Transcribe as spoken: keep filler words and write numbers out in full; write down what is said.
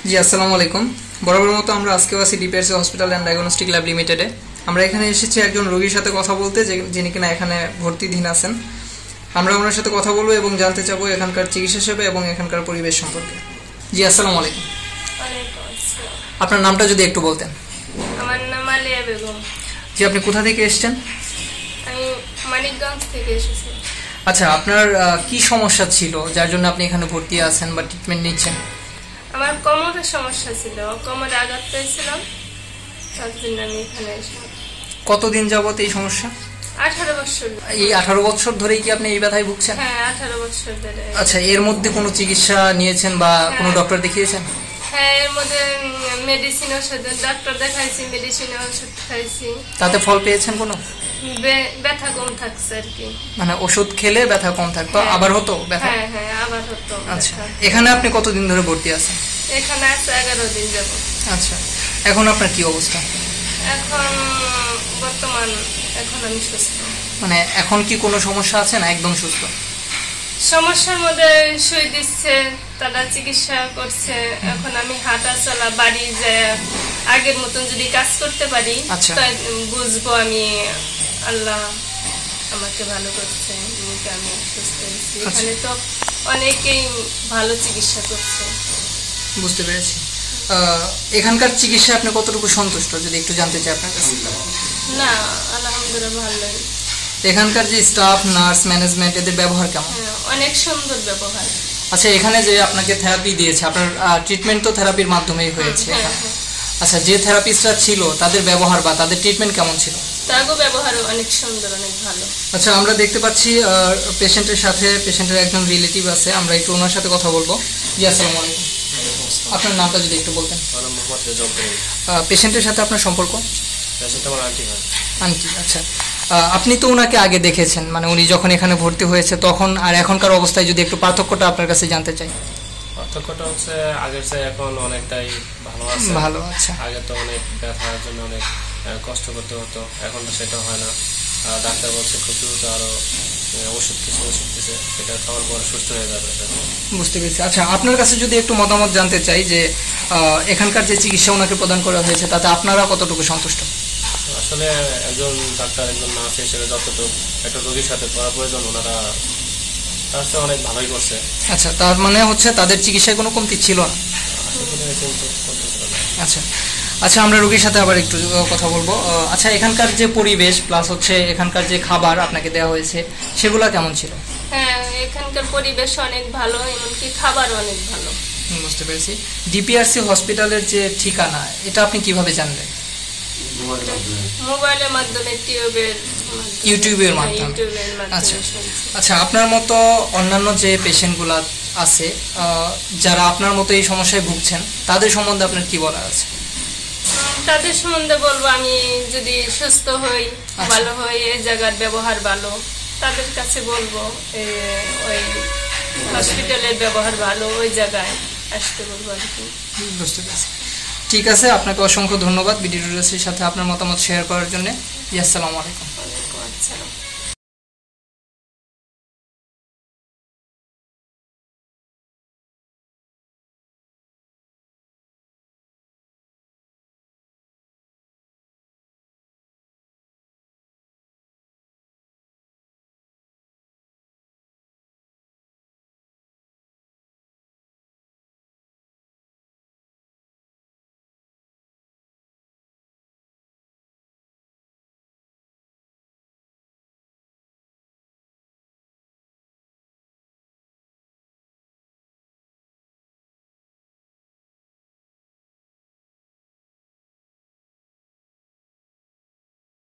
জি আসসালামু আলাইকুম। বরাবর মতো আমরা আজকেও আছি DPRC hospital and diagnostic lab লিমিটেডে। আমরা এখানে এসেছি একজন রোগীর সাথে কথা বলতে, যিনি কিনা এখানে ভর্তিধীন আছেন। আমরা ওনার সাথে কথা বলবো এবং জানতে চাবো এখানকার চিকিৎসা সেবা এবং এখানকার পরিবেশ সম্পর্কে। জি আসসালামু আলাইকুম। ওয়ালাইকুম আসসালাম। আপনার নামটা যদি একটু বলতেন। আমার নাম আলিয়া বেগম। জি, আপনি কোথা থেকে এসেছেন? আমি মানিকগঞ্জ থেকে এসেছি। আচ্ছা, আপনার কি সমস্যা ছিল যার জন্য আপনি এখানে ভর্তি আছেন বা ট্রিটমেন্ট নিচ্ছেন? আমার কোমরের সমস্যা ছিল, কোমরে আঘাত পেয়েছিলাম, তার জন্য আমি এখানে এসেছি। কতদিন যাবত এই সমস্যা? আঠারো বছর। এই আঠারো বছর ধরেই কি আপনি এই ব্যথায় ভুগছেন? হ্যাঁ, আঠারো বছর ধরে। আচ্ছা, এর মধ্যে কোনো চিকিৎসা নিয়েছেন বা কোনো ডক্টর দেখিয়েছেন? হ্যাঁ, এর মধ্যে মেডিসিন ওষুধ ডক্টর দেখাইছি, মেডিসিন ওষুধ খাইছি। তাতে ফল পেয়েছেন কোনো? ব্যথা কম থাকছে আর কি। মানে ওষুধ খেলে ব্যথা কম থাকতো, আবার হতো ব্যথা? হ্যাঁ হ্যাঁ, আবার হতো। আচ্ছা, এখানে আপনি কতদিন ধরে ভর্তি আছেন? এখানে আছে এগারো দিন যাব। আচ্ছা, এখন আপনার কি অবস্থা? এখন বর্তমান এখন আমি সুস্থ। মানে এখন কি কোনো সমস্যা আছে না একদম সুস্থ? সমস্যার মধ্যে শুই দিচ্ছে, তারা চিকিৎসা করছে। এখন আমি হাঁটা চলা বাড়ি যায় আগের মতন যদি কাজ করতে পারি, তাই বুঝবো আমি আল্লাহ আমাকে ভালো করছে, আমি সুস্থ হয়েছি। এখানে তো অনেকেই ভালো চিকিৎসা করছে। বুঝতে পেরেছি। এখানকার চিকিৎসা আপনি কতটুকু সন্তুষ্ট যদি একটু জানতে চাই আপনার কাছে? না, আলহামদুলিল্লাহ ভালোই। এখানকার যে স্টাফ, নার্স, ম্যানেজমেন্ট, এদের ব্যবহার কেমন? অনেক সুন্দর ব্যবহার। আচ্ছা, এখানে যে আপনাকে থেরাপি দিয়েছে, আপনার ট্রিটমেন্ট তো থেরাপির মাধ্যমেই হয়েছে। আচ্ছা, যে থেরাপিস্টরা ছিল তাদের ব্যবহার বা তাদের ট্রিটমেন্ট কেমন ছিল? তারও ব্যবহার অনেক সুন্দর, অনেক ভালো। আচ্ছা, আমরা দেখতে পাচ্ছি পেশেন্টের সাথে পেশেন্টের একজন রিলেটিভ আছে, আমরা একটু ওনার সাথে কথা বলবো। জি আসসালামু আলাইকুম। আপনার নামটা যদি একটু বলতেন। পেশেন্টের সাথে আপনার সম্পর্ক? আন্টি। আচ্ছা, আপনি তো ওনাকে আগে দেখেছেন, মানে উনি যখন এখানে ভর্তি হয়েছে তখন আর এখনকার অবস্থায় যদি একটু পার্থক্যটা আপনার কাছে জানতে চাই। পার্থক্যটা হচ্ছে আগের চেয়ে এখন অনেকটাই ভালো আছে। ভালো আছে। আগে তো অনেক ব্যথার জন্য অনেক কষ্ট করতে হতো, এখন তো সেটা হয় না। ডাক্তার বলছে খুব দ্রুত আরো ওষুধ কিছু ওষুধ দিচ্ছে, সেটা খাওয়ার পর সুস্থ হয়ে যাবে। বুঝতে পেরেছি। আচ্ছা, আপনার কাছে যদি একটু মতামত জানতে চাই যে এখানকার যে চিকিৎসা ওনাকে প্রদান করা হয়েছে তাতে আপনারা কতটুকু সন্তুষ্ট? আসলে একজন ডাক্তার, একজন নার্স হিসেবে যতটুকু একটা রোগীর সাথে করা প্রয়োজন ওনারা তার চেয়ে অনেক ভালোই করছে। আচ্ছা, তার মানে হচ্ছে তাদের চিকিৎসায় কোনো কমতি ছিল না? আচ্ছা আচ্ছা, আমরা রোগীর সাথে আবার একটু কথা বলবো। আচ্ছা, এখানকার যে পরিবেশ প্লাস হচ্ছে এখানকার যে খাবার আপনাকে দেওয়া হয়েছে সেগুলো কেমন ছিল? হ্যাঁ, এখানকার পরিবেশ অনেক ভালো, এমনকি খাবারও অনেক ভালো। বুঝতে পেরেছি। ডিপিআরসি হসপিটালের যে ঠিকানা, এটা আপনি কিভাবে জানলেন? মোবাইলের মাধ্যমে, টিউবের ইউটিউবের মাধ্যমে। আচ্ছা আচ্ছা, আপনার মতো অন্যান্য যে পেশেন্টগুলো আছে যারা আপনার মতো এই সমস্যায় ভুগছেন তাদের সম্বন্ধে আপনার কি বলার আছে? তাদের সম্বন্ধে বলবো, আমি যদি সুস্থ হই, ভালো হই, এই জায়গার ব্যবহার ভালো, তাদের কাছে বলবো ওই হসপিটালের ব্যবহার ভালো, ওই জায়গায় আসতে বলবো আর কি। বুঝতে পেরেছি। ঠিক আছে, আপনাকে অসংখ্য ধন্যবাদ ভিডিওটির সাথে আপনার মতামত শেয়ার করার জন্য। আসসালামু আলাইকুম। ওয়ালাইকুম আসসালাম।